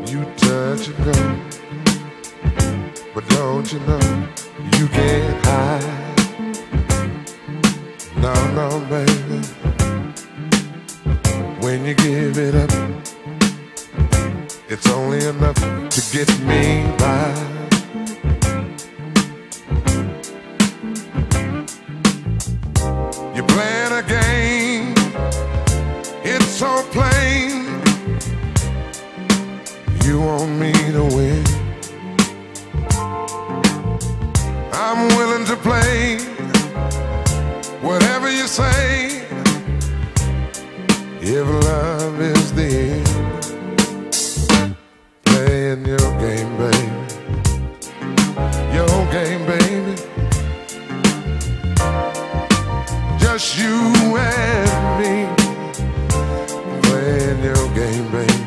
You touch and go, but don't you know you can't hide? No, no, baby. When you give it up, it's only enough to get me by. You're playing a game, it's so plain. You want me to win. I'm willing to play whatever you say, if love is the end. Playing your game, baby. Your game, baby. Just you and me. Playing your game, baby.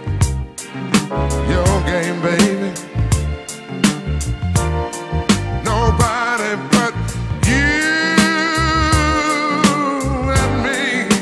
Your game, baby. Nobody but you and me.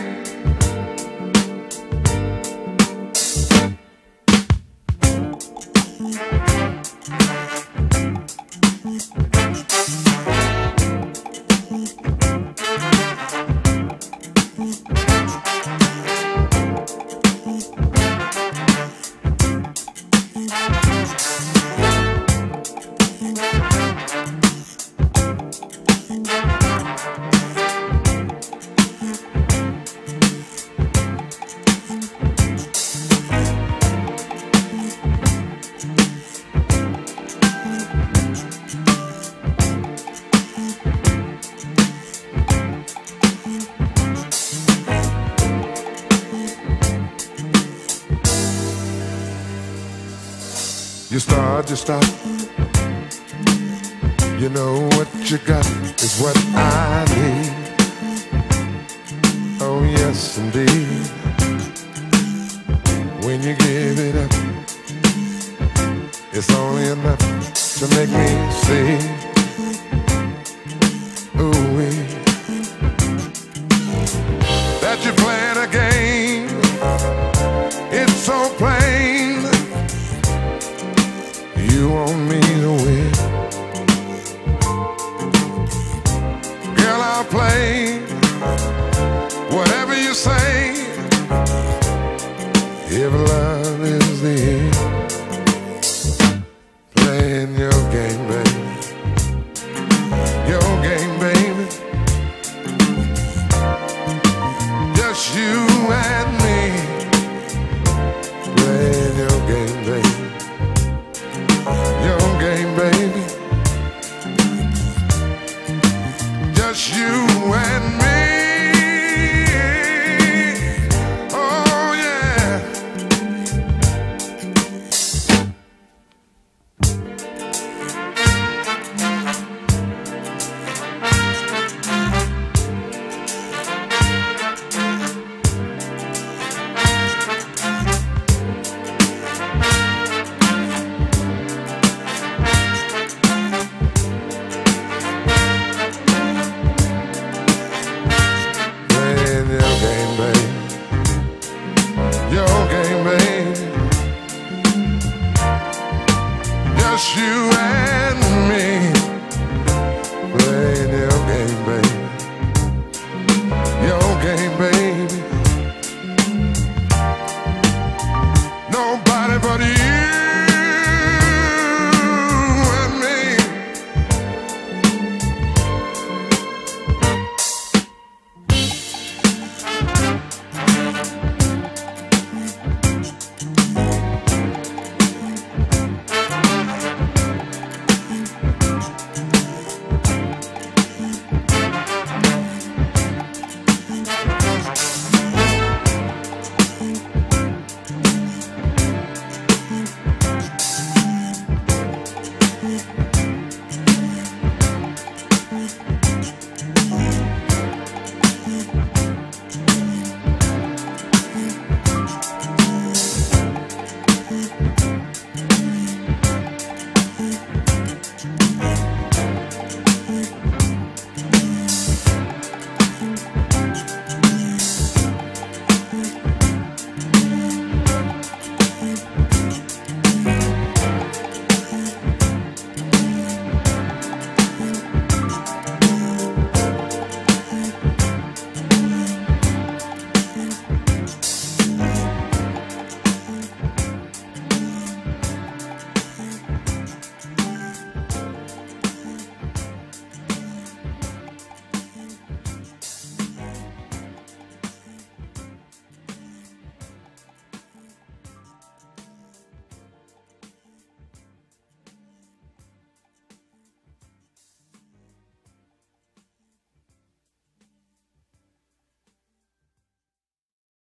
You start, you stop. You know what you got is what I need. Oh yes, indeed. When you give it up, it's only enough to make me see. Ooh-wee. That you're playing a game, it's so plain. You want me to win. Girl, I'll play whatever you say, if love is the end.